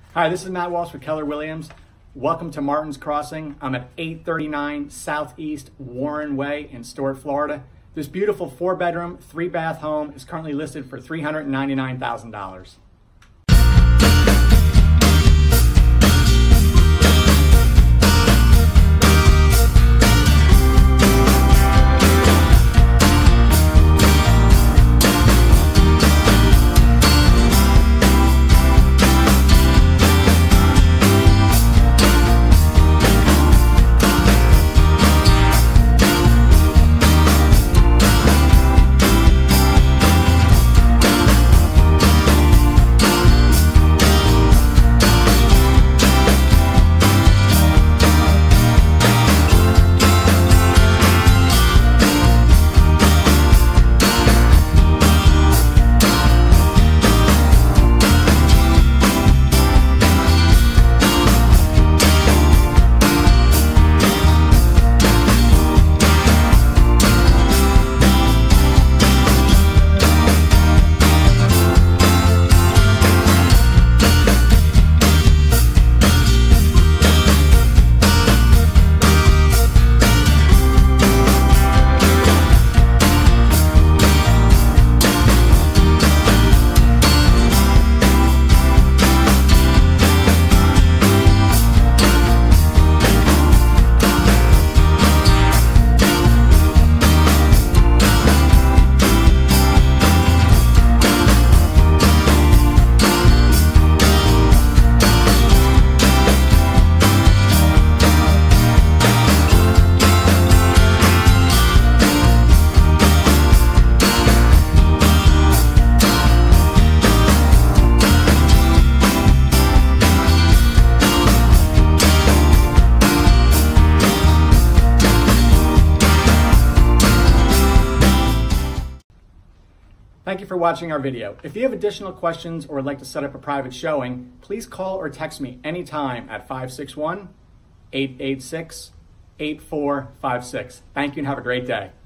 Hi, this is Matt Walsh with Keller Williams. Welcome to Martin's Crossing. I'm at 839 Southeast Warren Way in Stuart, Florida. This beautiful 4-bedroom, 3-bath home is currently listed for $399,000. Thank you for watching our video. If you have additional questions or would like to set up a private showing, please call or text me anytime at 561-886-8456. Thank you and have a great day.